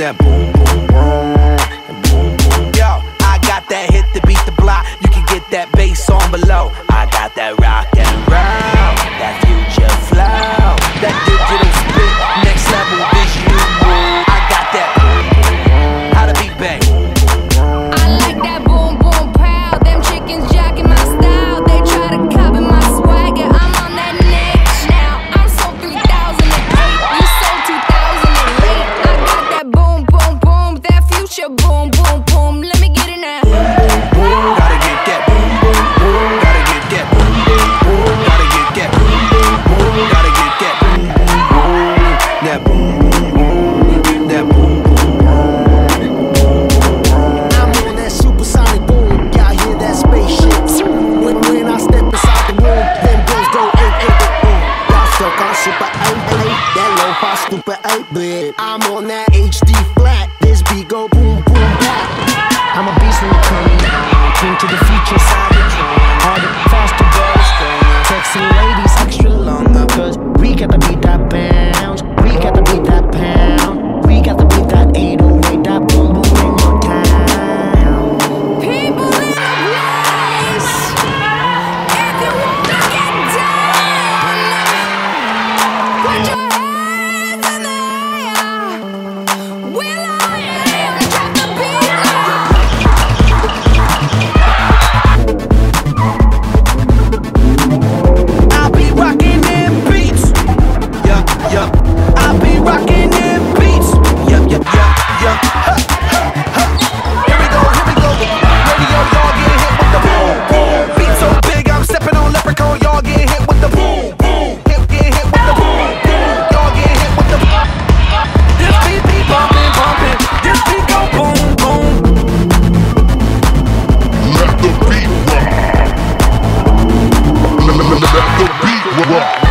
That boom, boom, boom, that boom, boom. Yo, I got that hit to beat the block. You can get that bass on below. I got that rock and roll, that future flow, that digital spit, next level visual. I got that boom, boom, boom. How to beat bang. I like that boom, boom, pow. Them chickens jacking my style. They try to copy my swagger. I'm on that next now. I'm sold 3008. You sold 2008. I got that boom, boom, boom. That future boom, boom, boom. Let me get it now. Gotta get that boom, boom, boom. Gotta get that boom, boom, boom. Gotta get that boom, boom, boom. Gotta get that boom, boom, boom. That boom, boom, boom. That boom, boom, boom. I'm on that supersonic boom. Y'all hear that spaceship? When I step inside the room, them girls go 8-8-8. Y'all stuck on super 8-8. That lo-fi stupid 8-bit. I'm on that HD flat. This beat go boom, boom, back. I'm a beast in the coming. King to the future side of the train. Harder, faster, better, stronger. Sexy ladies extra longer. Cause we got to beat that bounce. We got to beat that pound. We got to beat that 808. That boom, boom in your town. People in the place. If you wanna get down, put your hands in the air. We'll all in, drop the beat now. I'll be rocking them beats. Yup, yup. I'll be rocking them beats. Yup, yup, yup, yup. Ha, ha, ha. Here we go, here we go. Radio, y'all get hit with the boom, boom. Beat so big, I'm stepping on leprechaun. Y'all get hit with the boom, boom. Get hit with the boom, boom. Y'all get hit with the. This beat be bumping, bumping. This beat go boom, boom. Let the beat rock. Let the beat rock.